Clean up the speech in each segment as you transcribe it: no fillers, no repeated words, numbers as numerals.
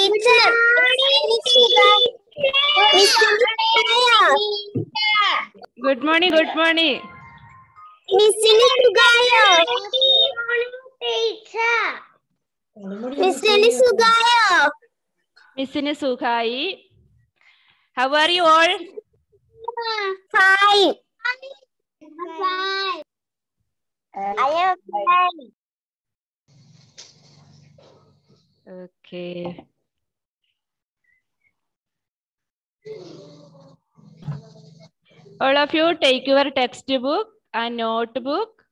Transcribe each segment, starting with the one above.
teacher. Good morning, good morning. Miss Sugayo. Miss Sugayo. Miss Sugai. How are you all? Fine. Fine. I am fine. Okay. All of you take your textbook and notebook.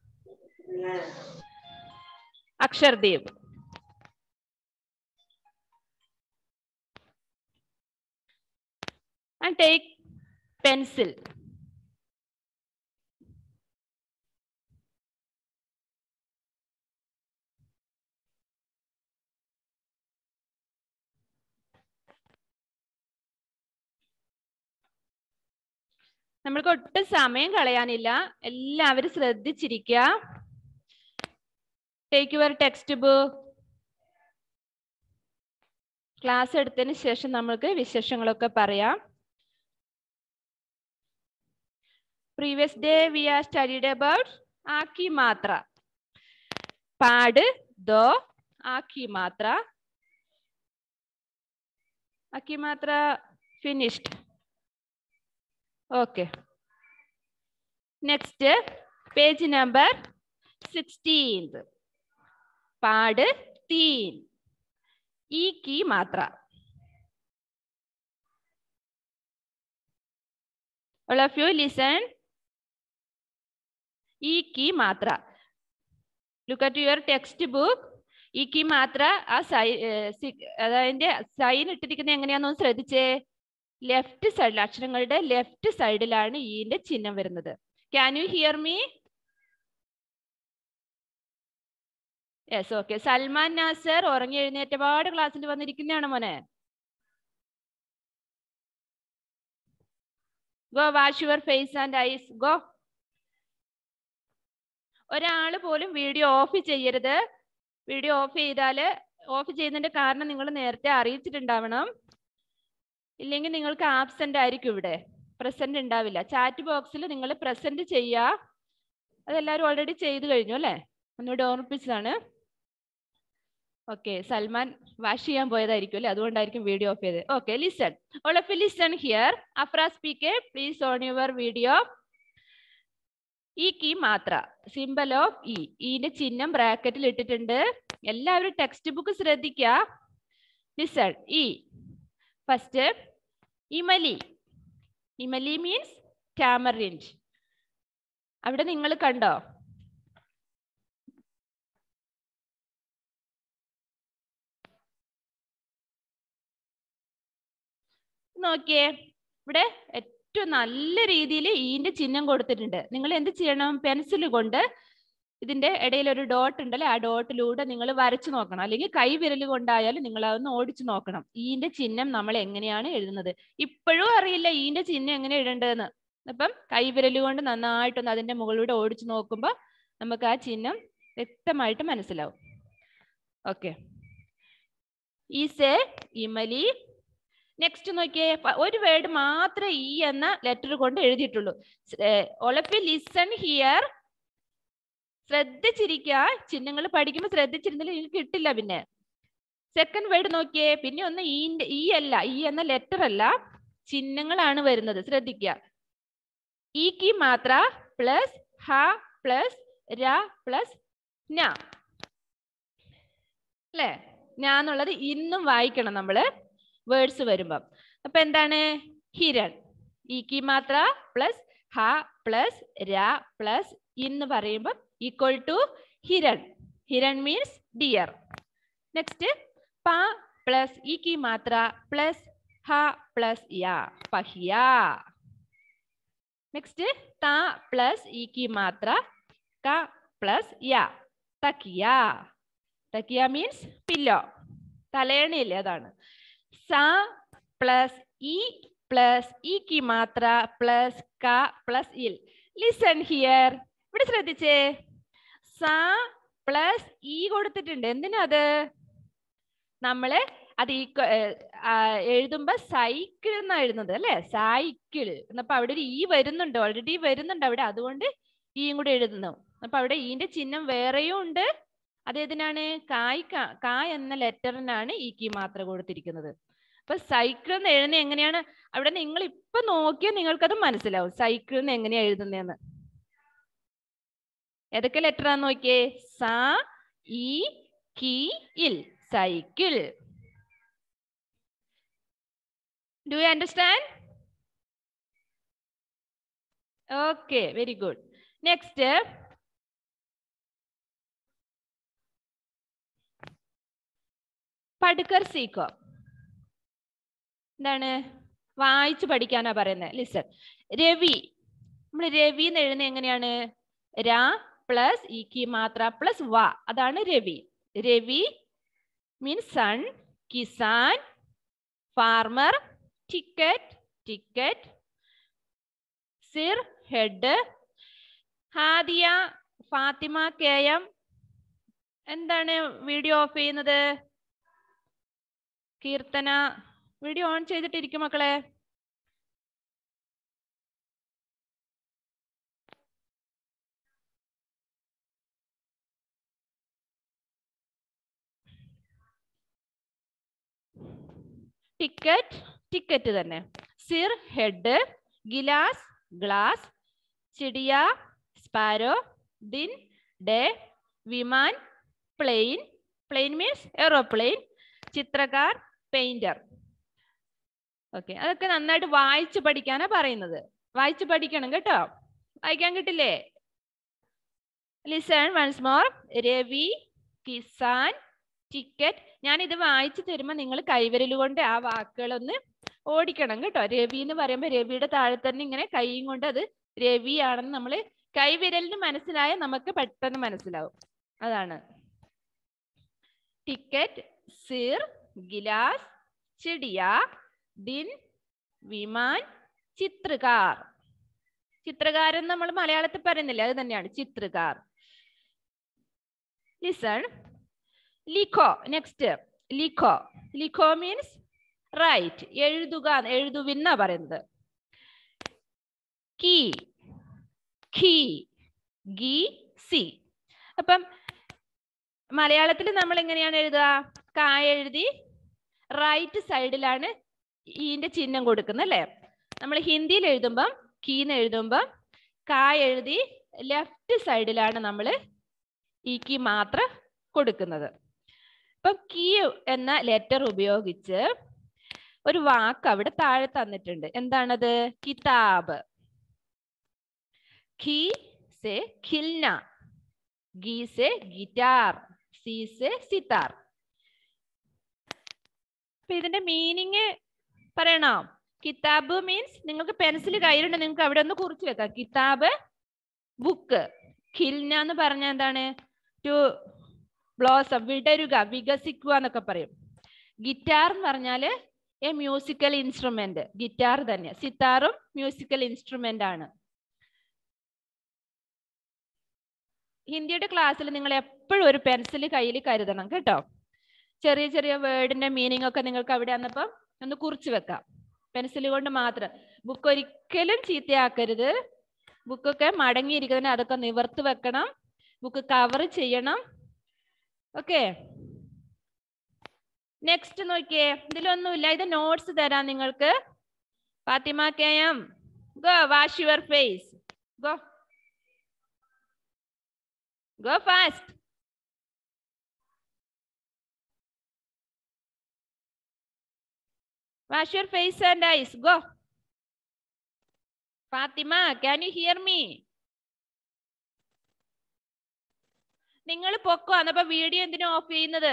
Akshardeep. And take pencil. നമ്മൾക്ക് ഒട്ടും സമയം കളയാനില്ല. എല്ലാവരും ശ്രദ്ധിച്ചിരിക്കുക. Take your textbook. Class എടുത്തതിന് ശേഷം നമ്മൾക്ക് വിശേഷങ്ങളൊക്കെ പറയാം. Previous day we are studied about Aki Matra. Pad, do, Aki Matra. Aki Matra finished. Okay. Next, page number 16. Pad, teen. Iki Matra. All of you listen. Iki Matra. Look at your textbook. Iki Matra, അതിന്റെ sign ഇട്ടിരിക്കുന്നത് എങ്ങനെയാണെന്ന് ശ്രദ്ധിച്ചേ. Left സൈഡിൽ, അക്ഷരങ്ങളുടെ left സൈഡിലാണ് ഈന്റെ ചിഹ്നം വരുന്നത്. Can you hear me? Yes, okay. Salman Nasar ഉറങ്ങി എഴുന്നേറ്റപാട് ക്ലാസ്സിൽ വന്നിരിക്കുന്നതാണ് മോനെ. Go wash your face and eyes. Go. ഒരാൾ പോലും വീഡിയോ ഓഫ് ചെയ്യരുത്. വീഡിയോ ഓഫ് ചെയ്താൽ ഓഫ് ചെയ്യുന്നതിന്റെ കാരണം നിങ്ങൾ നേരത്തെ അറിയിച്ചിട്ടുണ്ടാവണം. ഇല്ലെങ്കിൽ നിങ്ങൾക്ക് ആബ്സെന്റ് ആയിരിക്കും, ഇവിടെ പ്രസന്റ് ഉണ്ടാവില്ല. ചാറ്റ് ബോക്സിൽ നിങ്ങൾ പ്രസന്റ് ചെയ്യുക. അതെല്ലാവരും ഓൾറെഡി ചെയ്തു കഴിഞ്ഞു അല്ലേ? ഒന്നുകൂടെ ഓർമ്മിപ്പിച്ചതാണ്. ഓക്കെ, സൽമാൻ വാഷ് ചെയ്യാൻ പോയതായിരിക്കും അല്ലേ? അതുകൊണ്ടായിരിക്കും വീഡിയോ ഓഫ് ചെയ്തത്. Okay, listen. All of you listen here. Afra speaker, please on your video. Iki Matra, symbol of E. ഈന്റെ ചിഹ്നം ബ്രാക്കറ്റിൽ ഇട്ടിട്ടുണ്ട്. എല്ലാവരും ടെക്സ്റ്റ് ബുക്ക് ശ്രദ്ധിക്കുക. ലിസൺ. E. ഫസ്റ്റ് ഇമലി. ഇമലി മീൻസ് ടാമറിൻഡ്. അവിടെ നിങ്ങൾ കണ്ടോ? നോക്കിയേ, ഇവിടെ ഏറ്റവും നല്ല രീതിയിൽ ഈന്റെ ചിഹ്നം കൊടുത്തിട്ടുണ്ട്. നിങ്ങൾ എന്ത് ചെയ്യണം? പെൻസിൽ കൊണ്ട് ഇതിന്റെ ഇടയിൽ ഒരു ഡോട്ട് ഉണ്ടല്ലേ, ആ ഡോട്ടിലൂടെ നിങ്ങൾ വരച്ചു നോക്കണം. അല്ലെങ്കിൽ കൈ വിരൽ കൊണ്ടായാലും നിങ്ങൾ അതൊന്ന് ഓടിച്ചു നോക്കണം. ഈന്റെ ചിഹ്നം നമ്മൾ എങ്ങനെയാണ് എഴുതുന്നത്. ഇപ്പോഴും അറിയില്ല ഈന്റെ ചിഹ്നം എങ്ങനെ എഴുതേണ്ടതെന്ന്. അപ്പം കൈ വിരൽ കൊണ്ട് നന്നായിട്ടൊന്ന് അതിന്റെ മുകളിലൂടെ ഓടിച്ചു നോക്കുമ്പോൾ നമുക്ക് ആ ചിഹ്നം വ്യക്തമായിട്ട് മനസ്സിലാവും. ഓക്കെ, ഈസേ ഇമലി. നെക്സ്റ്റ് നോക്കിയേ, ഒരു വേർഡ് മാത്രമേ ഈ എന്ന ലെറ്റർ കൊണ്ട് എഴുതിയിട്ടുള്ളൂ. All of you listen here. ശ്രദ്ധിച്ചിരിക്കുക. ചിഹ്നങ്ങൾ പഠിക്കുമ്പോൾ ശ്രദ്ധിച്ചിരുന്നില്ല നിങ്ങൾക്ക് കിട്ടില്ല. പിന്നെ സെക്കൻഡ് വേർഡ് നോക്കിയേ. പിന്നെ ഒന്ന് ഈ അല്ല, ഈ എന്ന ലെറ്റർ അല്ല, ചിഹ്നങ്ങളാണ് വരുന്നത്. ശ്രദ്ധിക്കുക. ഈക്കി മാത്ര പ്ലസ് ഹ പ്ലസ് ര പ്ലസ് ന അല്ലേ? ഞാന്നുള്ളത് ഇന്നും വായിക്കണം നമ്മള് വേർഡ്സ് വരുമ്പം. അപ്പൊ എന്താണ്? ഹിരൺ. ഈക്കി മാത്ര പ്ലസ് ഹ പ്ലസ് ര പ്ലസ് എന്ന് പറയുമ്പോൾ ഈക്വൽ ടു ഹിരൺ. ഹിരൺ മീൻസ് ഡിയർ. നെക്സ്റ്റ് പ പ്ലസ് ഈക്കി മാത്ര പ്ലസ് ഹ പ്ലസ് യ, പഹിയ. നെക്സ്റ്റ് ത പ്ലസ് ഈക്കി മാത്ര ക പ്ലസ് യ, തക്കിയ. തക്കിയ മീൻസ് പില്ലോ, തലയണയില്ലേ, അതാണ്. സ പ്ലസ് ഇ പ്ലസ് ഈക്കി മാത്ര പ്ലസ് ക പ്ലസ് ഇൽ. Listen here. ഇവിടെ ശ്രദ്ധിച്ചേ, സ പ്ലസ് ഇ കൊടുത്തിട്ടുണ്ട്. എന്തിനാ അത്? നമ്മള് അത് ഈ എഴുതുമ്പോ സൈക്കിൾ എന്നാ എഴുതുന്നത് അല്ലെ, സൈക്കിൾ എന്നപ്പോ അവിടെ ഒരു ഈ വരുന്നുണ്ട്, ഓൾറെഡി വരുന്നുണ്ട് അവിടെ, അതുകൊണ്ട് ഈയും കൂടെ എഴുതുന്നു. അപ്പൊ അവിടെ ഈന്റെ ചിഹ്നം വേറെയും ഉണ്ട്. അതേതിനാണ്? കായ് എന്ന ലെറ്ററിനാണ് ഈ കീ മാത്രം കൊടുത്തിരിക്കുന്നത്. അപ്പൊ സൈക്കിൾ എന്ന് എഴുതുന്നത് എങ്ങനെയാണ്? അവിടെ നിങ്ങൾ ഇപ്പൊ നോക്കിയാൽ നിങ്ങൾക്കത് മനസ്സിലാവും സൈക്കിൾ എന്ന് എങ്ങനെയാ എഴുതുന്നതെന്ന്. ഏതൊക്കെ ലെറ്റർ ആണെന്ന് നോക്കിയേ. സ, ഈ, കി, ഇൽ, cycle. Do you understand? Okay, very good. Next. പഠിക്കർ സീക്കോ. എന്താണ്? വായിച്ചു പഠിക്കാനാ പറയുന്നത്. ലിസൺ. രവി. നമ്മൾ രവി എന്ന് എഴുതുന്നത് എങ്ങനെയാണ്? രാ പ്ലസ് ഈ കി മാത്ര പ്ലസ് വ, അതാണ് രവി. രവി മീൻസ് സൺ, കിസാൻ, ഫാർമർ, ടിക്കറ്റ്, ടിക്കറ്റ്, സിർ, ഹെഡ്, ഹാദിയ, ഫാത്തിമ, കെഎം. എന്താണ് വീഡിയോ ഓഫ് ചെയ്യുന്നത്? കീർത്തന, വീഡിയോ ഓൺ ചെയ്തിട്ടിരിക്കും മക്കളെ. ടിക്കറ്റ്, ടിക്കറ്റ് തന്നെ. സിർ, ഹെഡ്, ഗിലാസ്, ഗ്ലാസ്, ചിടിയ, സ്പാരോ, ദിൻ, ഡേ, വിമാൻ, പ്ലെയിൻ, പ്ലെയിൻ മീൻസ് എയ്റോപ്ലെയിൻ, ചിത്രകാർ, പെയിന്റർ. ഓക്കെ, അതൊക്കെ നന്നായിട്ട് വായിച്ചു പഠിക്കാനാ പറയുന്നത്. വായിച്ചു പഠിക്കണം കേട്ടോ. വായിക്കാൻ കിട്ടില്ലേ? Listen once more. രവി, കിസാൻ, ടിക്കറ്റ്. ഞാൻ ഇത് വായിച്ചു തരുമ്പോ നിങ്ങൾ കൈവിരൽ കൊണ്ട് ആ വാക്കുകളൊന്ന് ഓടിക്കണം കേട്ടോ. രവി എന്ന് പറയുമ്പോൾ രവിയുടെ താഴെ തന്നെ ഇങ്ങനെ കൈയും കൊണ്ട് അത് രവി ആണെന്ന് നമ്മൾ കൈവിരലിന് മനസ്സിലായ നമുക്ക് പെട്ടെന്ന് മനസ്സിലാവും. അതാണ്. ടിക്കറ്റ്, സിർ, ഗിലാസ്, ചിടിയ, ദിൻ, വിമാൻ, ചിത്രകാർ. ചിത്രകാരൻ നമ്മൾ മലയാളത്തിൽ പറയുന്നില്ല, അത് തന്നെയാണ് ചിത്രകാർ. ലിസൺ. ലിഖോ. നെക്സ്റ്റ്. ലിഖോ. ലിഖോ മീൻസ് റൈറ്റ്, എഴുതുക, എഴുതുവിന്ന പറയുന്നത്. കീ, ഖീ, ഗി, സി. അപ്പം മലയാളത്തിൽ നമ്മൾ എങ്ങനെയാണ് എഴുതുക? കായ എഴുതി റൈറ്റ് സൈഡിലാണ് ഈന്റെ ചിഹ്നം കൊടുക്കുന്നത് അല്ലേ. നമ്മൾ ഹിന്ദിയിൽ എഴുതുമ്പം കീന്ന് എഴുതുമ്പം കായ എഴുതി ലെഫ്റ്റ് സൈഡിലാണ് നമ്മൾ ഈ കീ മാത്രം കൊടുക്കുന്നത്. ഇപ്പം കീ എന്ന ലെറ്റർ ഉപയോഗിച്ച് ഒരു വാക്ക് അവിടെ താഴെ തന്നിട്ടുണ്ട്. എന്താണത്? കിതാബ്. ഖീ സെ ഖിൽന, ഗി സെ ഗിറ്റാർ, സി സെ സിതാർ. അപ്പൊ ഇതിന്റെ മീനിങ് പറയണോ? കിതാബ് മീൻസ് നിങ്ങൾക്ക് പെൻസിൽ കയ്യിലുണ്ട്, നിങ്ങൾക്ക് അവിടെ ഒന്ന് കുറിച്ച് വെക്കാം. കിതാബ് ബുക്ക്. ഖിൽന എന്ന് പറഞ്ഞാൽ എന്താണ്? ടു ബ്ലോസം, വിടരുക, വികസിക്കുക എന്നൊക്കെ പറയും. ഗിറ്റാർ എന്ന് പറഞ്ഞാല് എ മ്യൂസിക്കൽ ഇൻസ്ട്രുമെന്റ്, ഗിറ്റാർ തന്നെ. സിത്താറും മ്യൂസിക്കൽ ഇൻസ്ട്രുമെന്റ് ആണ്. ഹിന്ദിയുടെ ക്ലാസ്സിൽ നിങ്ങൾ എപ്പോഴും ഒരു പെൻസിൽ കയ്യിൽ കരുതണം കേട്ടോ. ചെറിയ ചെറിയ വേർഡിന്റെ മീനിങ് ഒക്കെ നിങ്ങൾക്ക് അവിടെ വന്നപ്പം ഒന്ന് കുറിച്ച് വെക്കാം, പെൻസിൽ കൊണ്ട് മാത്രം. ബുക്ക് ഒരിക്കലും ചീത്തയാക്കരുത്. ബുക്കൊക്കെ മടങ്ങിയിരിക്കുന്നതിന് അതൊക്കെ നിവർത്ത് വെക്കണം. ബുക്ക് കവർ ചെയ്യണം. ഓക്കെ, നെക്സ്റ്റ് നോക്കിയേ. ഇതിലൊന്നുമില്ല, ഇത് നോട്ട്സ് തരാം നിങ്ങൾക്ക്. Fathima KM, go wash your face, go go fast. Wash your face and eyes. Go. Fatima, can you hear me? നിങ്ങൾ പൊക്കോ. അന്നപ്പോ വീഡിയോ എന്തിനാ ഓഫ് ചെയ്യുന്നത്?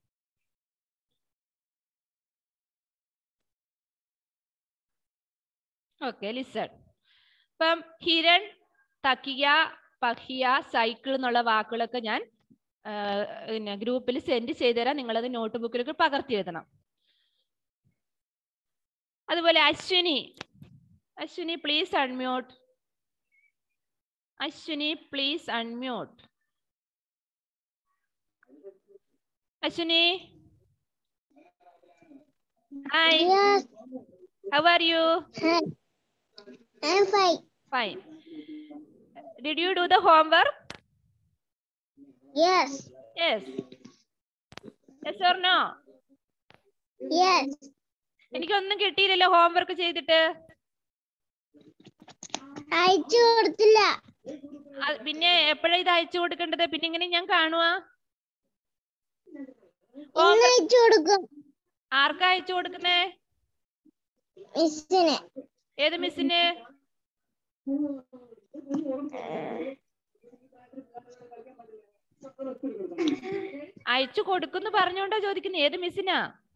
Okay, listen. ഇപ്പം ഹിരൺ, തക്കിയ, പഹിയ, സൈക്കിൾ എന്നുള്ള വാക്കുകളൊക്കെ ഞാൻ പിന്നെ ഗ്രൂപ്പിൽ സെൻഡ് ചെയ്തുതരാം. നിങ്ങളത് നോട്ട് ബുക്കിലൊക്കെ പകർത്തി എഴുതണം. അതുപോലെ Ashwini, Ashwini please unmute. Ashwini please unmute. Ashwini Hi. Yes. How are you? Hi. I'm fine. Fine. Did you do the homework? Yes. Yes. Yes or no? Yes. എനിക്കൊന്നും കിട്ടിയില്ലല്ലോ ഹോംവർക്ക് ചെയ്തിട്ട്. അയച്ചു കൊടുത്തില്ല. പിന്നെ എപ്പോഴാ ഇത് അയച്ചു കൊടുക്കേണ്ടത്? പിന്നെ ഇങ്ങനെ ഞാൻ കാണുവാ. ഇന്ന് അയച്ചു കൊടുക്കും. ആർക്കാ അയച്ചു കൊടുക്കുന്നേ? മിസ്സിന്. ഏത് മിസ്സിന്? അയച്ചു കൊടുക്കുന്നു പറഞ്ഞോണ്ടാ ചോദിക്കുന്നത്. ഏത് മിസ്സിനാ?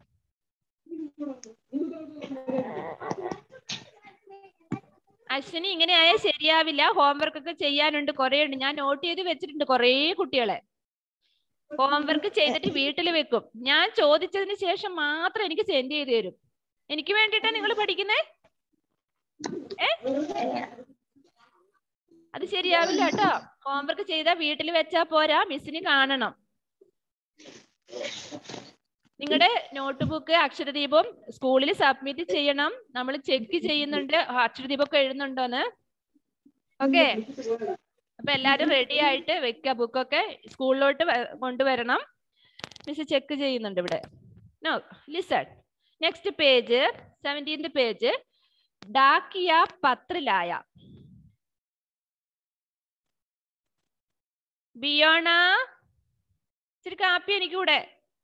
അശ്വിനി, ഇങ്ങനെ ആയാൽ ശരിയാവില്ല. ഹോംവർക്ക് ഒക്കെ ചെയ്യാനുണ്ട്, കുറേ ഉണ്ട്. ഞാൻ നോട്ട് ചെയ്ത് വെച്ചിട്ടുണ്ട് കുറേ കുട്ടികളെ. ഹോംവർക്ക് ചെയ്തിട്ട് വീട്ടിൽ വെക്കും. ഞാൻ ചോദിച്ചതിന് ശേഷം മാത്രം എനിക്ക് സെൻഡ് ചെയ്ത് തരും. എനിക്ക് വേണ്ടിട്ടാ നിങ്ങൾ പഠിക്കുന്നേ? അത് ശരിയാവില്ല കേട്ടോ. ഹോംവർക്ക് ചെയ്താ വീട്ടിൽ വെച്ചാ പോരാ, മിസ്സിന് കാണണം. നിങ്ങളുടെ നോട്ട്ബുക്ക് അക്ഷരദീപം സ്കൂളിൽ സബ്മിറ്റ് ചെയ്യണം. നമ്മൾ ചെക്ക് ചെയ്യുന്നുണ്ട് അക്ഷരദീപമൊക്കെ എഴുതുന്നുണ്ടോന്ന്. ഓക്കെ, അപ്പൊ എല്ലാരും റെഡി ആയിട്ട് വെക്ക. ബുക്കൊക്കെ സ്കൂളിലോട്ട് കൊണ്ടുവരണം. മിസ് ചെക്ക് ചെയ്യുന്നുണ്ട് ഇവിടെ. Now listen. Next page, 17th page. ഡാക്കിയ പത്രിലായ. ബിയോണ, ഇച്ചിരി കാപ്പി എനിക്കൂടെ.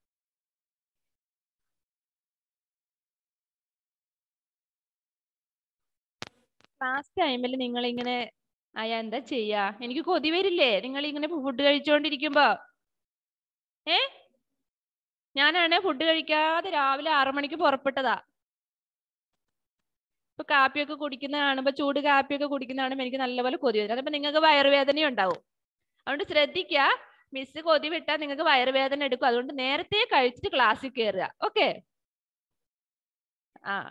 ക്ലാസ് ടൈമിൽ നിങ്ങൾ ഇങ്ങനെ ആയാ എന്താ ചെയ്യാ? എനിക്ക് കൊതി വരില്ലേ നിങ്ങൾ ഇങ്ങനെ ഫുഡ് കഴിച്ചോണ്ടിരിക്കുമ്പോ? ഞാനാണ് ഫുഡ് കഴിക്കാതെ രാവിലെ 6 മണിക്ക് പുറപ്പെട്ടതാ. ഇപ്പൊ കാപ്പിയൊക്കെ കുടിക്കുന്ന കാണുമ്പോ, ചൂട് കാപ്പിയൊക്കെ കുടിക്കുന്ന കാണുമ്പോ എനിക്ക് നല്ലപോലെ കൊതി വരും. അതപ്പോ നിങ്ങൾക്ക് വയറുവേദനയും ഉണ്ടാവും. അതുകൊണ്ട് ശ്രദ്ധിക്കുക, മിസ് കൊതി വിട്ടാൽ നിങ്ങൾക്ക് വയറുവേദന എടുക്കും. അതുകൊണ്ട് നേരത്തെ കഴിച്ചിട്ട് ക്ലാസ്സിൽ കയറുക. ഓക്കെ? ആ,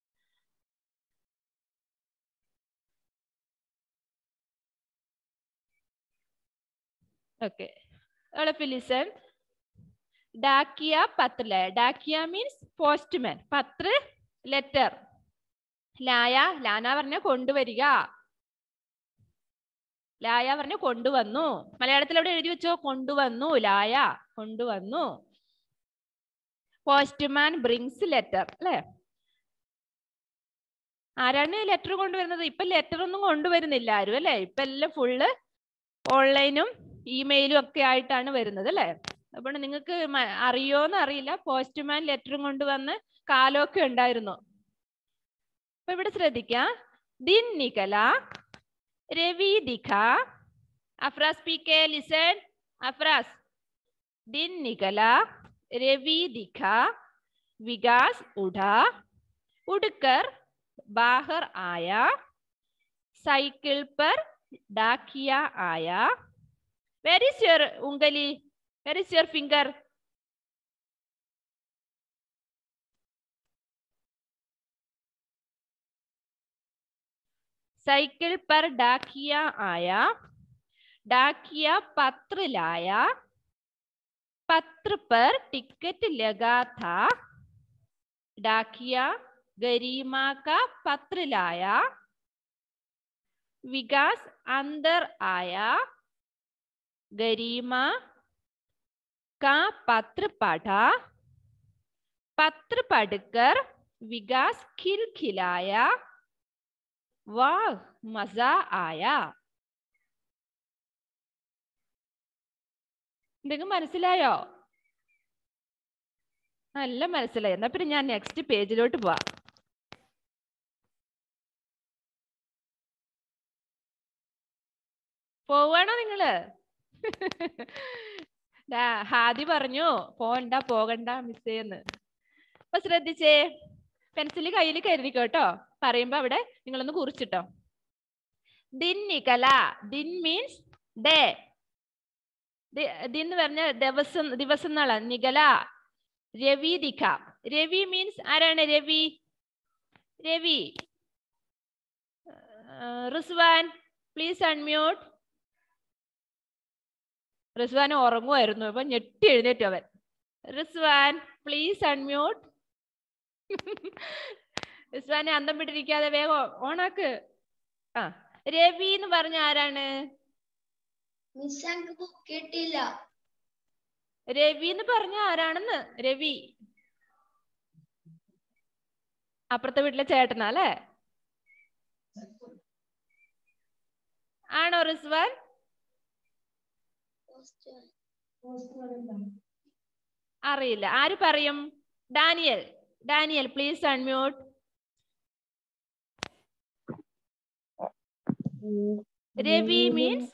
okay. Listen. Dakia patra. Dakia means postman. Patra, letter. Laya, Lana varna konduvarika. Laya varna konduvannu. Malayalathilodu ezhuthi vecho konduvannu. Laya konduvannu. Postman brings letter. അല്ലേ? ആരാണ് ലെറ്റർ കൊണ്ടുവരുന്നത്? ഇപ്പൊ ലെറ്റർ ഒന്നും കൊണ്ടുവരുന്നില്ല ആരും, അല്ലേ? ഇപ്പൊ എല്ലാം ഫുള്ള് ഓൺലൈനും ഇമെയിലും ഒക്കെ ആയിട്ടാണ് വരുന്നത്, അല്ലേ? അപ്പോൾ നിങ്ങൾക്ക് അറിയോന്ന് അറിയില്ല, പോസ്റ്റ്മാൻ ലെറ്ററും കൊണ്ടുവന്ന് കാലമൊക്കെ ഉണ്ടായിരുന്നു. അപ്പൊ ഇവിടെ ശ്രദ്ധിക്കാം. ദിൻ നികല, രവി ദിഖ. Afras speak, listen. അഫ്രാസ്. ദിൻ നികല, രവി ദിഖ, വികാസ് ഉഠാ, ഉഡ്കർ ബാഹർ ആയ, സൈക്കിൾ पर डाकिया आया. Where is your ungali? Where is your finger? Cycle पर डाकिया आया. डाकिया पत्र लाया. पत्र पर टिकट लगा था. डाकिया गरिमा का पत्र लाया. विकास अंदर आया. गरिमा का पत्र पढ़ा. पत्र पढ़कर विकास खिलखिलाया. वाह, मजा आया. നിങ്ങൾക്ക് മനസ്സിലായോ? നല്ല മനസ്സിലായി. എന്നാ പിന്നെ ഞാൻ നെക്സ്റ്റ് പേജിലോട്ട് പോവാം. പോവാണോ നിങ്ങള്? ഹാദി പറഞ്ഞു പോകണ്ട മിസ്സേന്ന്. അപ്പൊ ശ്രദ്ധിച്ചേ, പെൻസിൽ കയ്യിൽ കരുതിക്കോട്ടോ. പറയുമ്പോ അവിടെ നിങ്ങളൊന്ന് കുറിച്ചിട്ടോ. ദിൻ നികല. ദിൻ മീൻസ് ഡേ. ദിൻ എന്ന് പറഞ്ഞ ദിവസം, ദിവസം എന്നാണ്. നികല. രവി ദിഖ. രവി മീൻസ് ആരാണ്? രവി. രവി. Rizwan please unmute. റിസ്വാൻ ഉറങ്ങുമായിരുന്നു, അപ്പൊ ഞെട്ടി എഴുന്നേറ്റു അവൻ. Rizwan please unmute. ഇസ്വാനെ അന്തം വിട്ടിരിക്കാതെ വേഗം ഓണാക്ക്. ആ, രവി എന്ന് പറഞ്ഞ ആരാണ്? കേട്ടില്ല. രവി എന്ന് പറഞ്ഞ ആരാണെന്ന്? രവി അപ്പുറത്തെ വീട്ടിലെ ചേട്ടനാ അല്ലേ? ആണോ റിസ്വാൻ? അറിയില്ല. ആര് പറയും? ഡാനിയൽ. Daniel please unmute. രവി മീൻസ്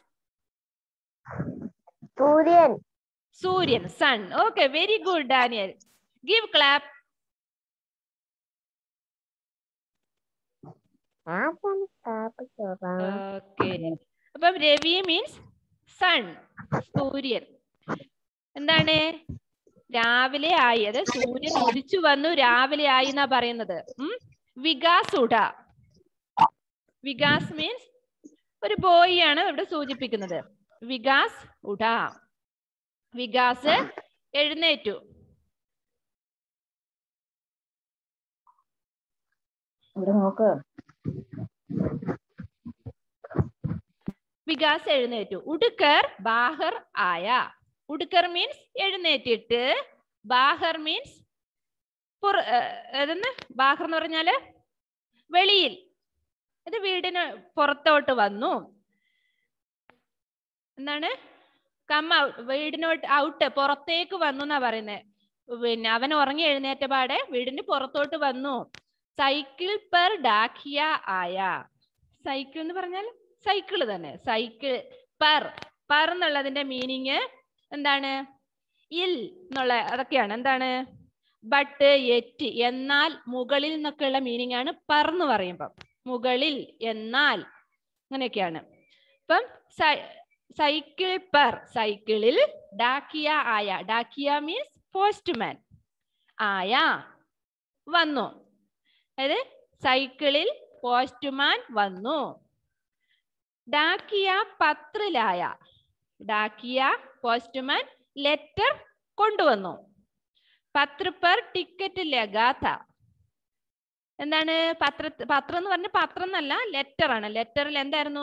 സൂര്യൻ. സൂര്യൻ, sun. Okay, very good Daniel. Give clap. Okay. അപ്പം രവി മീൻസ് സൺ, സൂര്യൻ. എന്താണ്? രാവിലെ ആയി. അത് സൂര്യൻ ഉദിച്ചു വന്നു, രാവിലെ ആയി എന്നാ പറയുന്നത്. വികാസ് ഉട. വികാസ് മീൻസ് ഒരു ബോയ് ആണ് ഇവിടെ സൂചിപ്പിക്കുന്നത്. വികാസ് ഉട. വികാസ് എഴുന്നേറ്റു. വികാസ് എഴുന്നേറ്റു. ഉടുക്കർ ബാഹർ ആയ. ഉടുക്കർ മീൻസ് എഴുന്നേറ്റിട്ട്, ബാഹർ മീൻസ് ബാഹർ എന്ന് പറഞ്ഞാല് വെളിയിൽ. ഇത് വീടിന് പുറത്തോട്ട് വന്നു. എന്താണ്? Come out. വീടിനോട്ട് ഔട്ട്, പുറത്തേക്ക് വന്നു എന്നാ പറയുന്നത്. പിന്നെ അവൻ ഉറങ്ങി എഴുന്നേറ്റ പാടെ വീടിന് പുറത്തോട്ട് വന്നു. സൈക്കിൾ പെർ ഡാക്കിയ ആയ. സൈക്കിൾ എന്ന് പറഞ്ഞാൽ സൈക്കിള് തന്നെ. സൈക്കിൾ പെർ. പെർ എന്നുള്ളതിന്റെ മീനിങ് എന്താണ്? ഇൽ എന്നുള്ള അതൊക്കെയാണ്. എന്താണ്? ബട്ട്, എറ്റ്, എന്നാൽ, മുകളിൽ എന്നൊക്കെയുള്ള മീനിങ് ആണ് പെർ എന്ന് പറയുമ്പം. മുകളിൽ, എന്നാൽ, അങ്ങനെയൊക്കെയാണ്. അപ്പം സൈക്കിൾ പെർ, സൈക്കിളിൽ, ഡാക്കിയ ആയ. ഡാക്കിയ മീൻസ് പോസ്റ്റ്മാൻ. ആയ വന്നു. അതായത് സൈക്കിളിൽ പോസ്റ്റ്മാൻ വന്നു. ഡാക്കിയ പത്രിലായ. ഡാക്കിയ പോസ്റ്റ്മാൻ ലെറ്റർ കൊണ്ടുവന്നു. പത്ര പെർ ടിക്കറ്റ് ലഗാത്ത. എന്താണ്? പത്രം എന്ന് പറഞ്ഞ പത്രം എന്നല്ല, ലെറ്റർ ആണ്. ലെറ്ററിൽ എന്തായിരുന്നു?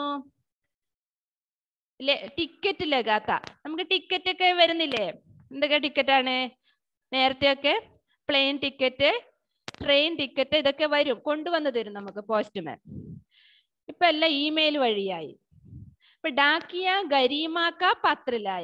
ടിക്കറ്റ് ലഗാത്ത. നമുക്ക് ടിക്കറ്റ് ഒക്കെ വരുന്നില്ലേ? എന്തൊക്കെ ടിക്കറ്റ് ആണ്? നേരത്തെ ഒക്കെ പ്ലെയിൻ ടിക്കറ്റ്, ട്രെയിൻ ടിക്കറ്റ് ഇതൊക്കെ വരും, കൊണ്ടുവന്ന് തരും നമുക്ക് പോസ്റ്റ്മാൻ. ഇപ്പൊ എല്ലാം ഇമെയിൽ വഴിയായി. ഇപ്പൊ ഡാക്കിയ ഗരീമാക്ക പത്രിലായ.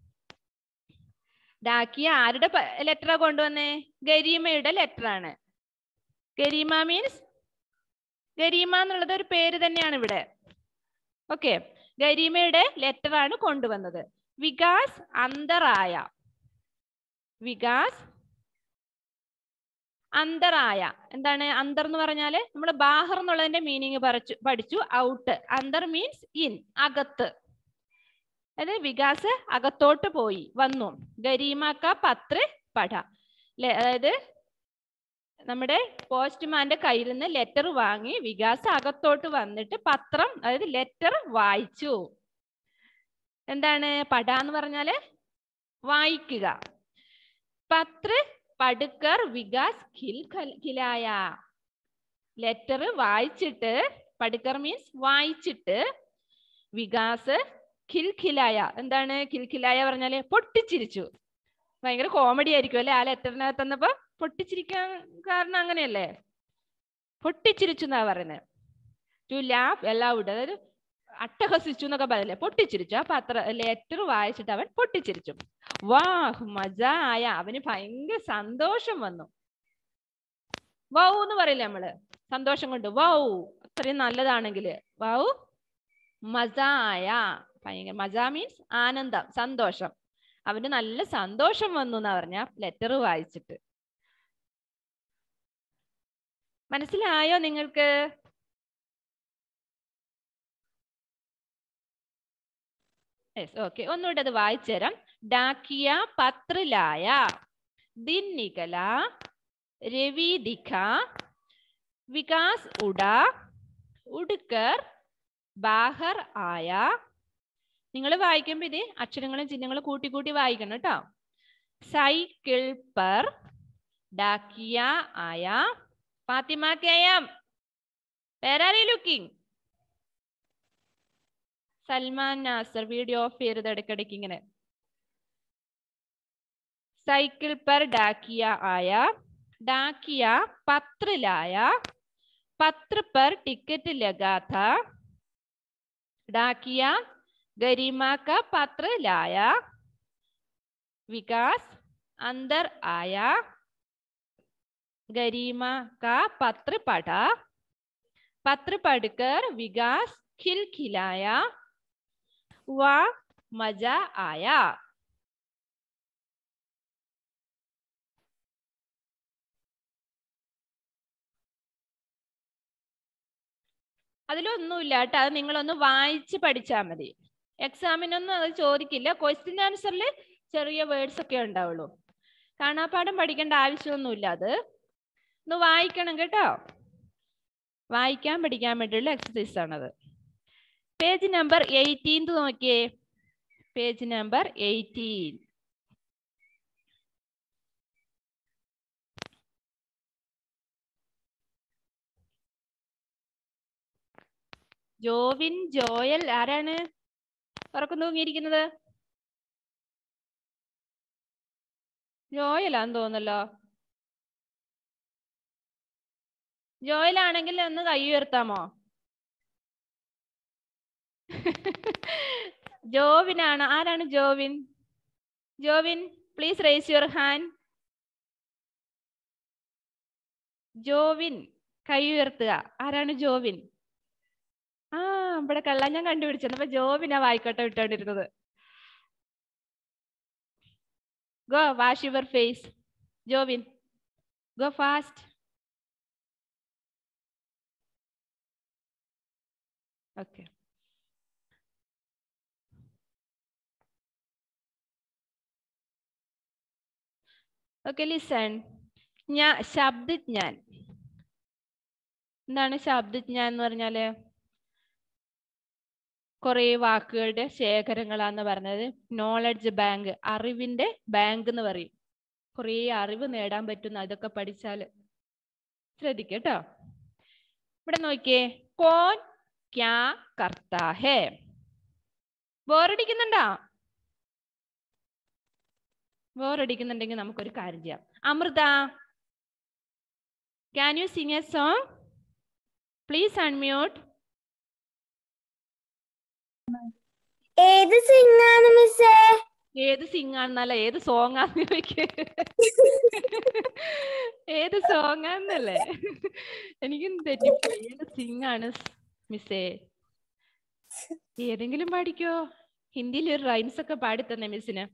ഡാക്കിയ ആരുടെ ലെറ്ററാ കൊണ്ടുവന്നേ? ഗരീമയുടെ ലെറ്റർ ആണ്. ഗരീമ മീൻസ്, ഗരീമ എന്നുള്ളത് ഒരു പേര് തന്നെയാണ് ഇവിടെ. ഓക്കെ, ഗരീമയുടെ ലെറ്റർ ആണ് കൊണ്ടുവന്നത്. വികാസ് അന്തറായ. വികാസ് അന്തറായ. എന്താണ് അന്തർ എന്ന് പറഞ്ഞാല്? നമ്മൾ ബാഹർ എന്നുള്ളതിന്റെ മീനിങ് പഠിച്ചു. ഔട്ട്. അന്തർ മീൻസ് ഇൻ, അകത്ത്. അതായത് വികാസ് അകത്തോട്ട് പോയി, വന്നു. ഗരീമാക്ക പത്ര പഠ. അതായത് നമ്മുടെ പോസ്റ്റ്മാന്റെ കയ്യിൽ നിന്ന് ലെറ്റർ വാങ്ങി വികാസ് അകത്തോട്ട് വന്നിട്ട് പത്രം, അതായത് ലെറ്റർ വായിച്ചു. എന്താണ് പഠ എന്ന് പറഞ്ഞാല്? വായിക്കുക. പത്ര പടുക്കർ വികാസ് ഖിലായ. ലെറ്റർ വായിച്ചിട്ട്, പടുക്കർ മീൻസ് വായിച്ചിട്ട്, വികാസ് ഖിലായ. എന്താണ് ഖിലായ പറഞ്ഞാല്? പൊട്ടിച്ചിരിച്ചു. ഭയങ്കര കോമഡി ആയിരിക്കും അല്ലെ? ആ ലെറ്ററിനകത്ത് തന്നപ്പോ പൊട്ടിച്ചിരിക്കാൻ കാരണം അങ്ങനെയല്ലേ? പൊട്ടിച്ചിരിച്ചു എന്നാ പറയുന്നത്. ടു ലാഫ് അലൗഡ്, അതായത് അട്ടഹസിച്ചു എന്നൊക്കെ പറയല്ലേ? പൊട്ടിച്ചിരിച്ചു. ആ ലെറ്റർ വായിച്ചിട്ട് അവൻ പൊട്ടിച്ചിരിച്ചു. വാഹ് മജ ആയ. അവന് ഭയങ്കര സന്തോഷം വന്നു. വൗ എന്ന് പറയില്ലേ നമ്മള്? സന്തോഷം കൊണ്ട് വൗ, അത്രയും നല്ലതാണെങ്കിൽ വൗ മജ ആയ. ഭയങ്കര, മജ മീൻസ് ആനന്ദം, സന്തോഷം. അവന് നല്ല സന്തോഷം വന്നു എന്നാ പറഞ്ഞ ലെറ്റർ വായിച്ചിട്ട്. മനസ്സിലായോ നിങ്ങൾക്ക്? ഓക്കെ, ഒന്നുകൂടെ അത് വായിച്ചു തരാം. ഡാക്കിയ പത്രിലായ. ദിൻ നികല, രവി ദിഖ, വികാസ് ഉട, ഉടുക്കർ ബാഹർ ആയ. നിങ്ങൾ വായിക്കുമ്പോ ഇത് അക്ഷരങ്ങളും ചിഹ്നങ്ങളും കൂട്ടി കൂട്ടി വായിക്കണം കേട്ടോ. സൈക്കിൾ പെർ ഡാക്കിയ ആയ. Fatima KM. Where are you looking? Salman Nasser. Video off ചെയ്തത് ഇടയ്ക്കിടയ്ക്ക് ഇങ്ങനെ. साइकिल पर डाकिया आया, डाकिया पत्र लाया, पत्र पर टिकट लगा था, डाकिया गरिमा का पत्र लाया, विकास अंदर आया, गरिमा का पत्र पढ़ा, पत्र पढ़कर विकास खिलखिलाया, वाह मजा आया. അതിലൊന്നുമില്ല കേട്ടോ, അത് നിങ്ങളൊന്ന് വായിച്ച് പഠിച്ചാൽ മതി. എക്സാമിനൊന്നും അത് ചോദിക്കില്ല. ക്വസ്റ്റ്യൻ ആൻസറിൽ ചെറിയ വേർഡ്സ് ഒക്കെ ഉണ്ടാവുള്ളൂ. കാണാപ്പാഠം പഠിക്കേണ്ട ആവശ്യമൊന്നുമില്ല. അത് ഒന്ന് വായിക്കണം കേട്ടോ. വായിക്കാൻ പഠിക്കാൻ വേണ്ടിയുള്ള എക്സസൈസ് ആണത്. പേജ് നമ്പർ 18 നോക്കിയേ. Page number 18. ജോവിൻ, ജോയൽ ആരാണ് ഉറക്കം തൂങ്ങിയിരിക്കുന്നത്? ജോയലാന്ന് തോന്നല്ലോ. ജോയലാണെങ്കിൽ ഒന്ന് കൈ ഉയർത്താമോ? ജോവിനാണ്. ആരാണ് Jovin? Jovin, please raise your hand. Jovin, കൈ ഉയർത്തുക. ആരാണ് ജോവിൻ? ആ, ഇവിടെ കള്ള ഞാൻ കണ്ടുപിടിച്ചത്. അപ്പൊ ജോവിനാ വായിക്കോട്ടെ വിട്ടോണ്ടിരുന്നത്. Go wash your face. Jovin, go fast. Okay. Okay, listen. ശബ്ദജ്ഞാൻ. എന്താണ് ശബ്ദജ്ഞാൻ എന്ന് പറഞ്ഞാല്? കുറെ വാക്കുകളുടെ ശേഖരങ്ങളാന്ന് പറഞ്ഞത്. നോളജ് ബാങ്ക്, അറിവിന്റെ ബാങ്ക് എന്ന് പറയും. കുറെ അറിവ് നേടാൻ പറ്റുന്ന അതൊക്കെ പഠിച്ചാല്. ശ്രദ്ധിക്കട്ടോ. ഇവിടെ നോക്കിയേ. കോൻ ക്യാ കർത്താ ഹേ. ബോറടിക്കുന്നുണ്ടോ? ബോറടിക്കുന്നുണ്ടെങ്കിൽ നമുക്കൊരു കാര്യം ചെയ്യാം. Amrita, can you sing a song? Please unmute. ഏത് സിംഗാണ് മിസ്സേ? ഏത് സിംഗാണെന്നല്ല, ഏത് സോങ് ആന്ന് ചോദിക്കേ. ഏത് സോങ് ആന്നല്ലേ? എനിക്കും തെറ്റിപ്പോയി. ഏത് സിംഗാണ് മിസ്സേ? ഏതെങ്കിലും പാടിക്കോ. ഹിന്ദിയിൽ ഒരു റൈംസ് ഒക്കെ പാടിത്തന്നെ മിസ്സിന്.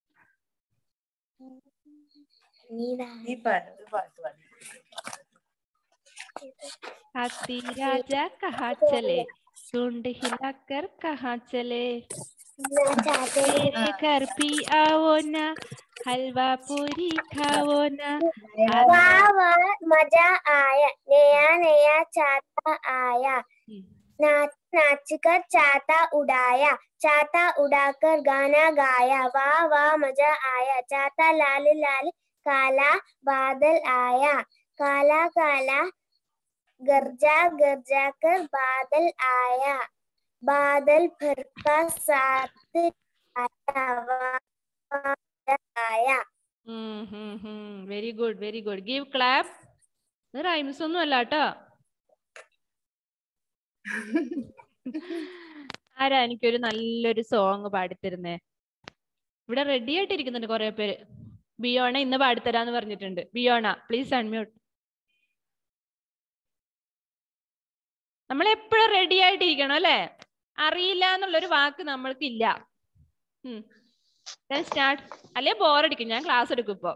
हाथी राजा कहाँ चले, सूंड हिलाकर कहाँ चले, मेरे घर भी आओ ना, हलवा पूरी खाओ ना. वाह वाह मजा आया, नया नया चाता आया, नाच नाच कर चाता उड़ाया, चाता उड़ाकर गाना गाया, वाह वाह मजा आया, चाता लाल लाल काला बादल आया, काला काला गरजा गरजा कर बादल आया, बादल भर का साथ आया, वाह मजा आया. Very good, very good. Give clap. ഇത് റൈംസ് ഒന്നും അല്ല കേട്ടോ. ആരാ എനിക്കൊരു നല്ലൊരു സോങ് പാടിത്തരുന്നേ? ഇവിടെ റെഡി ആയിട്ടിരിക്കുന്നുണ്ട് കുറെ പേര്. ബിയോണ ഇന്ന് പാടിത്തരാന്ന് പറഞ്ഞിട്ടുണ്ട്. Biyona, please unmute. നമ്മൾ എപ്പോഴും റെഡി ആയിട്ടിരിക്കണം അല്ലെ? അറിയില്ല എന്നുള്ളൊരു വാക്ക് നമ്മൾക്കില്ല. സ്റ്റാർട്ട്. അല്ലെ ബോറടിക്കും. ഞാൻ ക്ലാസ് എടുക്കും ഇപ്പൊ.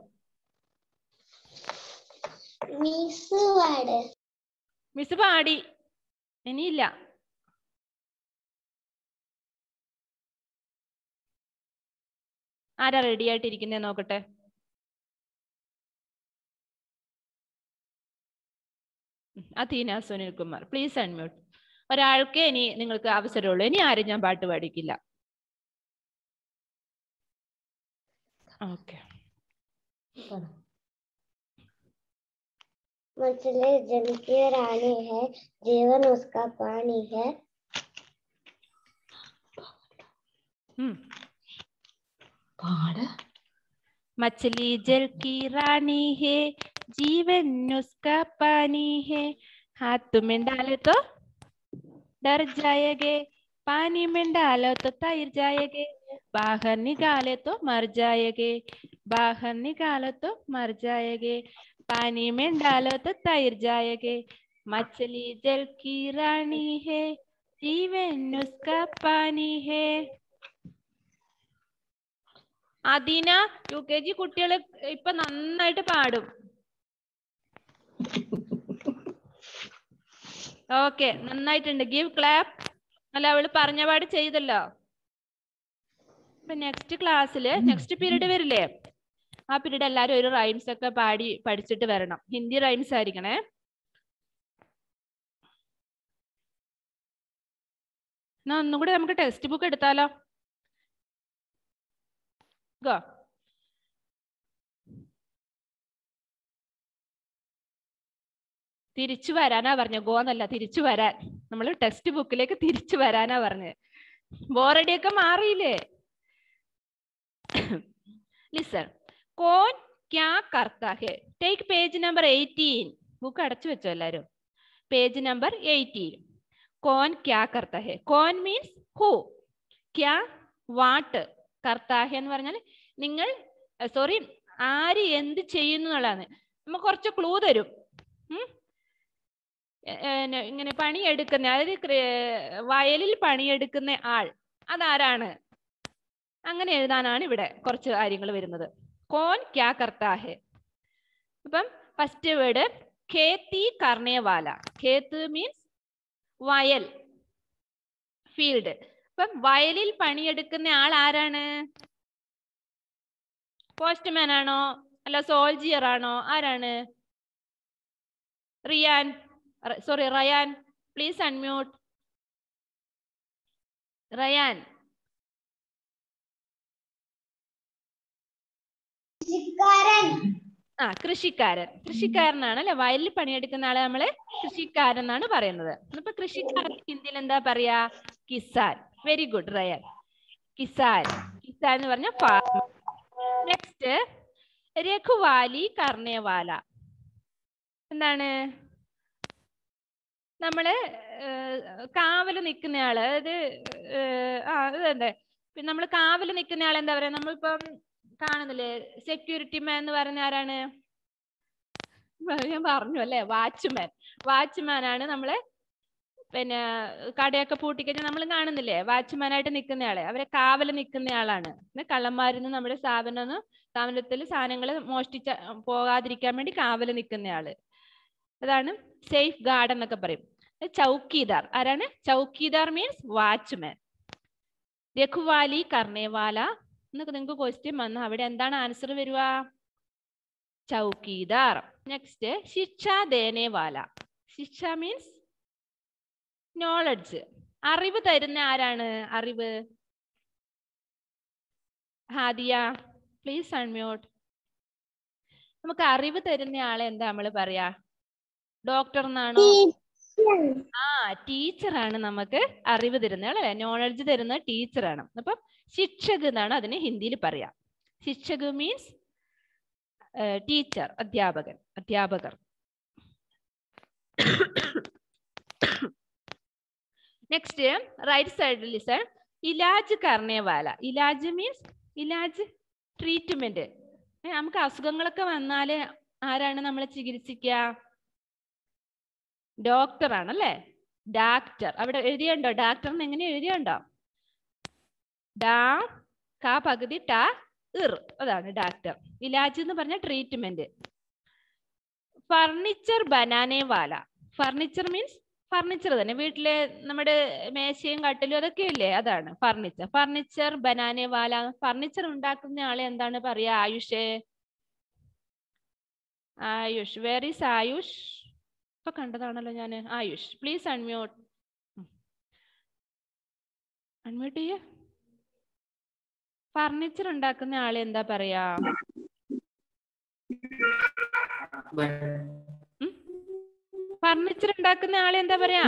മിസ് പാടി. ഇനിയില്ല. ആരാ റെഡി ആയിട്ടിരിക്കുന്നേ നോക്കട്ടെ. Atheena Sunilkumar, please unmute. ഒരാൾക്ക് ഇനി നിങ്ങൾക്ക് അവസരമുള്ളൂ. ഇനി ആരും ഞാൻ പാട്ട് പാടിക്കില്ല. ഓക്കെ. मछली जल की रानी है, जीवन उसका पानी है। मछली जल की रानी है, जीवन उसका पानी है। हाथ में डाले तो डर जाएंगे, पानी में डालो तो तैर जाएंगे, बाहर निकाले तो मर जाएंगे, बाहर निकालो तो मर जाएंगे, पानी में डालो तो तैर जाएंगे। मछली जल की रानी है, जीवन उसका पानी है. അദീന UKG കുട്ടികൾ ഇപ്പൊ നന്നായിട്ട് പാടും. ഓക്കെ, നന്നായിട്ടുണ്ട്. Give clap. അല്ല, അവള് പറഞ്ഞ പാട് ചെയ്തല്ലോ. ഇപ്പൊ നെക്സ്റ്റ് ക്ലാസ്സിൽ നെക്സ്റ്റ് പീരീഡ് വരില്ലേ, ആ പീരീഡ് എല്ലാരും ഒരു റൈംസ് ഒക്കെ പാടി പഠിച്ചിട്ട് വരണം. ഹിന്ദി റൈംസ് ആയിരിക്കണേ. എന്നാ ഒന്നും കൂടെ നമുക്ക് ടെക്സ്റ്റ് ബുക്ക് എടുത്താലോ? ഗോ. തിരിച്ചു വരാനാ പറഞ്ഞ, ഗോന്നല്ല, തിരിച്ചു വരാൻ. നമ്മൾ ടെക്സ്റ്റ് ബുക്കിലേക്ക് തിരിച്ചു വരാനാ പറഞ്ഞത്. ബോറടിയൊക്കെ മാറിയില്ലേ? ലിസൺ. കോൻ ക്യാ കർത്താ ഹെ? Take page number 18. ബുക്ക് അടച്ചു വെച്ചോ എല്ലാരും. Page number 18. കോൻ ക്യാ കർത്താ ഹെ? കോൻ മീൻസ് ഹു, ക്യാ വാട്ട്, കർത്താ ഹെ എന്ന് പറഞ്ഞാൽ നിങ്ങൾ, സോറി, ആര് എന്ത് ചെയ്യുന്നു എന്നുള്ളതാണ്. നമുക്ക് കുറച്ച് ക്ലൂ തരും. ഇങ്ങനെ പണിയെടുക്കുന്ന, അതായത് വയലിൽ പണിയെടുക്കുന്ന ആൾ, അതാരാണ്? അങ്ങനെ എഴുതാനാണ് ഇവിടെ കുറച്ച് കാര്യങ്ങൾ വരുന്നത്. കോൻ ക്യാ കർത്താ ഹെ. അപ്പം ഫസ്റ്റ് വേർഡ് ഖേത്തി കർണേ വാല. ഖേത്ത് മീൻസ് വയൽ, ഫീൽഡ്. അപ്പം വയലിൽ പണിയെടുക്കുന്ന ആൾ ആരാണ്? പോസ്റ്റ്മാൻ ആണോ, അല്ല സോൾജിയർ ആണോ, ആരാണ്? Riyan, sorry Rayan, please unmute. Rayan. കൃഷിക്കാരൻ. കൃഷിക്കാരനാണ് അല്ലെ, വയലിൽ പണിയെടുക്കുന്ന ആളെ നമ്മള് കൃഷിക്കാരൻ എന്നാണ് പറയുന്നത്. ഇപ്പൊ കൃഷിക്കാരൻ ഹിന്ദിയിൽ എന്താ പറയാ? കിസാൻ. വെരി ഗുഡ് റയാൻ, കിസാൻ. കിസാൻ എന്ന് പറഞ്ഞ ഫാർമർ. നെക്സ്റ്റ് രഘുവാലി കർണേവാല. എന്താണ്? നമ്മള് കാവല് നിൽക്കുന്ന ആള്, അതായത് ഇതെന്താ, പിന്നെ നമ്മള് കാവല് നിൽക്കുന്ന ആൾ എന്താ പറയാ? നമ്മളിപ്പം കാണുന്നില്ലേ, സെക്യൂരിറ്റി മാൻ എന്ന് പറയുന്ന ആരാണ്? ഞാൻ പറഞ്ഞു അല്ലെ, വാച്ച്മാൻ. വാച്ച്മാൻ ആണ് നമ്മള്, പിന്നെ കടയൊക്കെ പൂട്ടിക്കഴിഞ്ഞാൽ നമ്മൾ കാണുന്നില്ലേ വാച്ച്മാൻ ആയിട്ട് നിൽക്കുന്ന ആളെ, അവരെ കാവല് നിൽക്കുന്ന ആളാണ്. കള്ളന്മാരിന്ന് നമ്മുടെ സ്ഥാപനത്തിൽ സാധനങ്ങൾ മോഷ്ടിച്ച പോകാതിരിക്കാൻ വേണ്ടി കാവല് നിൽക്കുന്ന ആള്, അതാണ് സേഫ് ഗാർഡ് എന്നൊക്കെ പറയും. ചൗക്കീദാർ. ആരാണ്? ചൗക്കീദാർ മീൻസ് വാച്ച്മാൻ. രഘുവാലി കർണേവാല എന്നൊക്കെ നിങ്ങൾക്ക് ക്വസ്റ്റ്യൻ വന്നു, അവിടെ എന്താണ് ആൻസർ വരുക? ചൗക്കീദാർ. നെക്സ്റ്റ് ശിക്ഷ ദേനേവാല. ശിക്ഷ മീൻസ് നോളജ്, അറിവ് തരുന്ന ആരാണ്? അറിവ്. Hadiya please unmute. നമുക്ക് അറിവ് തരുന്ന ആളെ എന്താ നമ്മൾ പറയാ? ഡോക്ടർ എന്നാണോ? ടീച്ചറാണ് നമുക്ക് അറിവ് തരുന്ന ആളല്ലേ, നോളജ് തരുന്ന ടീച്ചറാണ്. അപ്പം ശിക്ഷക് എന്നാണ് അതിന് ഹിന്ദിയിൽ പറയാ. ശിക്ഷക് മീൻസ് ടീച്ചർ, അധ്യാപകൻ, അധ്യാപകർ. നെക്സ്റ്റ് റൈറ്റ് സൈഡിൽ ലിസൺ. ഇലാജ് കർണേവാല. ഇലാജ് മീൻസ്, ഇലാജ് ട്രീറ്റ്മെന്റ്. നമുക്ക് അസുഖങ്ങളൊക്കെ വന്നാല് ആരാണ് നമ്മളെ ചികിത്സിക്കുക? ഡോക്ടർ ആണല്ലേ, ഡാക്ടർ. അവിടെ എഴുതിയുണ്ടോ ഡാക്ടറിന്? എങ്ങനെ എഴുതിയുണ്ടോ? ഡാ കാ പകുതി ടാ ഇർ, അതാണ് ഡാക്ടർ. ഇലാജ് എന്ന് പറഞ്ഞ ട്രീറ്റ്മെന്റ്. ഫർണിച്ചർ ബനാനേ വാല. ഫർണിച്ചർ മീൻസ് ഫർണിച്ചർ തന്നെ, വീട്ടിലെ നമ്മുടെ മേശയും കട്ടിലും അതൊക്കെ ഇല്ലേ, അതാണ് ഫർണിച്ചർ. ഫർണിച്ചർ ബനാനേ വാല. ഫർണിച്ചർ ഉണ്ടാക്കുന്ന ആളെ എന്താണ് പറയാ? ആയുഷേ. ആയുഷ്. Where is Ayush? ഇപ്പൊ കണ്ടതാണല്ലോ ഞാന്. Ayush please unmute. അൺമ്യൂട്ട് ചെയ്യ. ഫർണിച്ചർ ഉണ്ടാക്കുന്ന ആളെ എന്താ പറയാ? ഫർണിച്ചർ ഉണ്ടാക്കുന്ന ആളെ എന്താ പറയാ?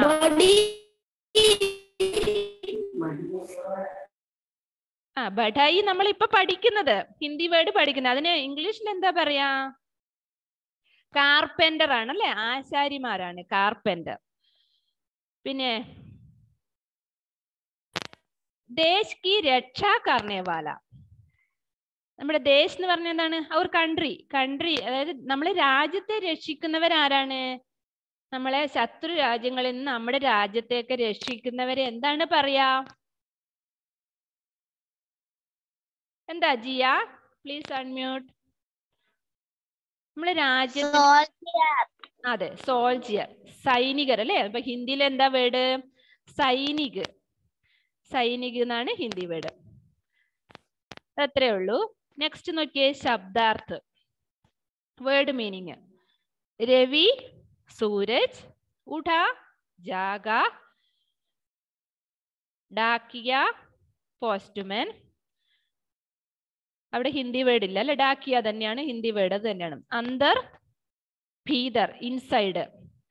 ബഡായി നമ്മളിപ്പോ പഠിക്കുന്നത്, ഹിന്ദി വേർഡ് പഠിക്കുന്നത്. അതിന് ഇംഗ്ലീഷിൽ എന്താ പറയാ? കാർപെന്റർ ആണ് അല്ലെ? ആശാരിമാരാണ് കാർപെന്റർ. പിന്നെ ദേശ് കി രക്ഷാ കർണേ വാല. നമ്മുടെ ദേശ് എന്ന് പറഞ്ഞ എന്താണ്? അവർ കൺട്രി, അതായത് നമ്മളെ രാജ്യത്തെ രക്ഷിക്കുന്നവരാരാണ്? നമ്മളെ ശത്രു രാജ്യങ്ങളിൽ നിന്ന് നമ്മുടെ രാജ്യത്തേക്ക് രക്ഷിക്കുന്നവരെ എന്താണ് പറയാ? എന്താ ജിയ? Please unmute. നമ്മളെ രാജ്യത്തെ, അതെ, സോൾജിയർ, സൈനികർ അല്ലെ? അപ്പൊ ഹിന്ദിയിൽ എന്താ വേർഡ്? സൈനിക് എന്നാണ് ഹിന്ദി വേർഡ്. അത്രേ ഉള്ളൂ. നെക്സ്റ്റ് നോക്കിയേ, ശബ്ദാർത്ഥ്, വേർഡ് മീനിങ്. രവി, സൂരജ്, ഉഠ, ജാഗ, ഡാക്കിയ, പോസ്റ്റ്മാൻ. അവിടെ ഹിന്ദി വേർഡ് ഇല്ല അല്ലെ? ഡാക്കിയ തന്നെയാണ് ഹിന്ദി വേർഡ്, അത് തന്നെയാണ്. അന്തർ, ഭീതർ, ഇൻസൈഡ്.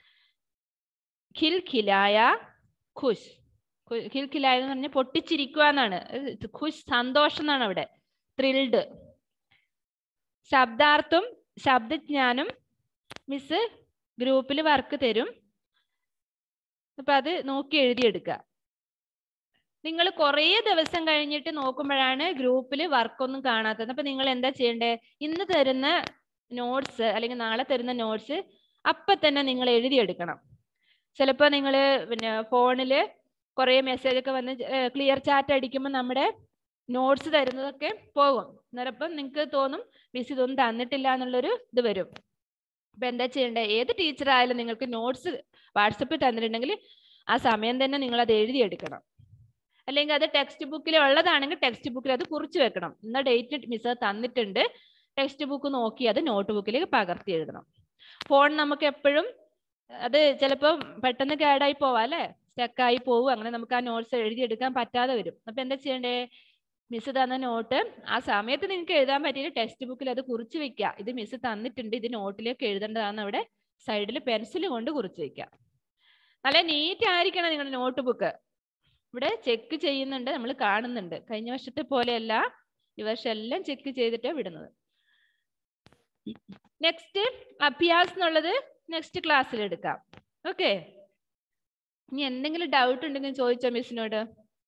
ഖിൽഖിലായ, ഖുഷ്. ഖിൽഖിലായ എന്ന് പറഞ്ഞാൽ പൊട്ടിച്ചിരിക്കുക എന്നാണ്. ഖുഷ് സന്തോഷം എന്നാണ് അവിടെ. ത്രിൽഡ്. ശബ്ദാർത്ഥം, ശബ്ദജ്ഞാനം മിസ് ഗ്രൂപ്പിൽ വർക്ക് തരും. അപ്പൊ അത് നോക്കി എഴുതിയെടുക്കുക. നിങ്ങൾ കുറേ ദിവസം കഴിഞ്ഞിട്ട് നോക്കുമ്പോഴാണ് ഗ്രൂപ്പിൽ വർക്കൊന്നും കാണാത്തത്. അപ്പൊ നിങ്ങൾ എന്താ ചെയ്യണ്ടേ? ഇന്ന് തരുന്ന നോട്ട്സ് അല്ലെങ്കിൽ നാളെ തരുന്ന നോട്ട്സ് അപ്പൊ തന്നെ നിങ്ങൾ എഴുതിയെടുക്കണം. ചിലപ്പോൾ നിങ്ങൾ പിന്നെ ഫോണില് കുറേ മെസ്സേജ് ഒക്കെ വന്ന് ക്ലിയർ ചാറ്റ് അടിക്കുമ്പോൾ നമ്മുടെ നോട്ട്സ് തരുന്നതൊക്കെ പോകും. അന്നേരപ്പം നിങ്ങൾക്ക് തോന്നും മിസ് ഇതൊന്നും തന്നിട്ടില്ല എന്നുള്ളൊരു ഇത് വരും. അപ്പൊ എന്താ ചെയ്യണ്ടേ? ഏത് ടീച്ചർ ആയാലും നിങ്ങൾക്ക് നോട്ട്സ് വാട്സപ്പിൽ തന്നിട്ടുണ്ടെങ്കിൽ ആ സമയം തന്നെ നിങ്ങൾ അത് എഴുതിയെടുക്കണം. അല്ലെങ്കിൽ അത് ടെക്സ്റ്റ് ബുക്കിൽ ഉള്ളതാണെങ്കിൽ ടെക്സ്റ്റ് ബുക്കിൽ അത് കുറിച്ച് വെക്കണം. ഇന്ന ഡേറ്റ് മിസ് തന്നിട്ടുണ്ട്, ടെക്സ്റ്റ് ബുക്ക് നോക്കി അത് നോട്ട് ബുക്കിലേക്ക് പകർത്തി എഴുതണം. ഫോൺ നമുക്ക് എപ്പോഴും അത് ചിലപ്പോൾ പെട്ടെന്ന് കേടായി പോവാം അല്ലെ? സ്റ്റക്കായി പോവും. അങ്ങനെ നമുക്ക് ആ നോട്ട്സ് എഴുതിയെടുക്കാൻ പറ്റാതെ വരും. അപ്പൊ എന്താ ചെയ്യണ്ടേ? മിസ് തന്ന നോട്ട് ആ സമയത്ത് നിങ്ങൾക്ക് എഴുതാൻ പറ്റിയ ടെക്സ്റ്റ് ബുക്കിൽ അത് കുറിച്ച് വെക്കുക. ഇത് മിസ് തന്നിട്ടുണ്ട്, ഇത് നോട്ടിലേക്ക് എഴുതേണ്ടതാണെന്ന് അവിടെ സൈഡിൽ പെൻസിൽ കൊണ്ട് കുറിച്ച് വെക്കുക. നല്ല നീറ്റ് ആയിരിക്കണം നിങ്ങളുടെ നോട്ട് ബുക്ക്. ഇവിടെ ചെക്ക് ചെയ്യുന്നുണ്ട്, നമ്മൾ കാണുന്നുണ്ട്. കഴിഞ്ഞ വർഷത്തെ പോലെയല്ല, ഈ വർഷം എല്ലാം ചെക്ക് ചെയ്തിട്ടാണ് വിടുന്നത്. നെക്സ്റ്റ് അഭ്യാസ് എന്നുള്ളത് നെക്സ്റ്റ് ക്ലാസ്സിൽ എടുക്കാം. ഓക്കെ, ഇനി എന്തെങ്കിലും ഡൗട്ട് ഉണ്ടെങ്കിൽ ചോദിച്ചോ മിസ്സിനോട്.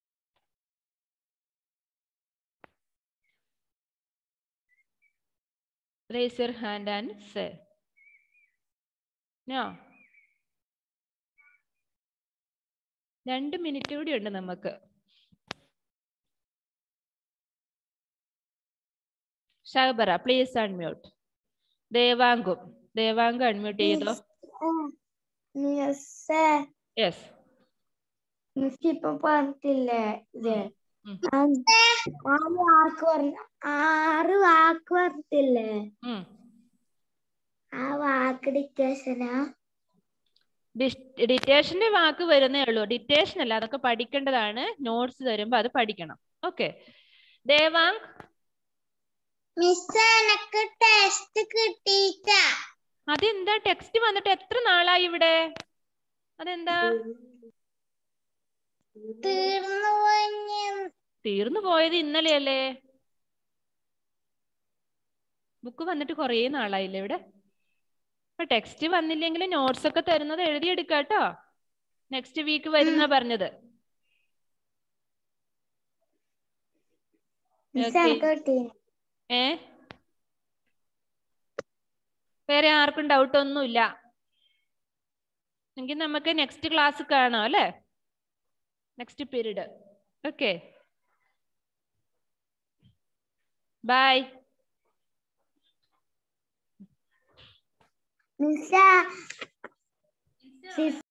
Raise your hand and say. No. 2 minute കൂടി ഉണ്ട് നമുക്ക്. Shahabara, please unmute. Devanku unmute ചെയ്തോ? യെസ്. ഇപ്പൊ പറഞ്ഞിട്ടില്ലേ ഇത് 6 വാക്ക് പറഞ്ഞിട്ടില്ലേ? ആ വാക്ക് ഡിറ്റേഷനാ? ഡിറ്റേഷന്റെ വാക്ക് വരുന്നേ ഉള്ളൂ. ഡിറ്റേഷൻ അല്ല, അതൊക്കെ പഠിക്കേണ്ടതാണ്. നോട്ട്സ് തരുമ്പോ അത് പഠിക്കണം. ഓക്കെ. ദേവാങ്ക്, അതെന്താ ടെക്സ്റ്റ് വന്നിട്ട് എത്ര നാളായി ഇവിടെ? അതെന്താ തീർന്നു പോയത്? ഇന്നലെയല്ലേ? ബുക്ക് വന്നിട്ട് കുറേ നാളായില്ലേ ഇവിടെ? അപ്പൊ ടെക്സ്റ്റ് വന്നില്ലെങ്കിൽ നോട്ട്സ് ഒക്കെ തരുന്നത് എഴുതിയെടുക്കുക കേട്ടോ. നെക്സ്റ്റ് വീക്ക് വരുന്ന പറഞ്ഞത്. വേറെ ആർക്കും ഡൗട്ട് ഒന്നുമില്ല എങ്കിൽ നമുക്ക് നെക്സ്റ്റ് ക്ലാസ് കാണാം അല്ലേ? Next period. Okay, by.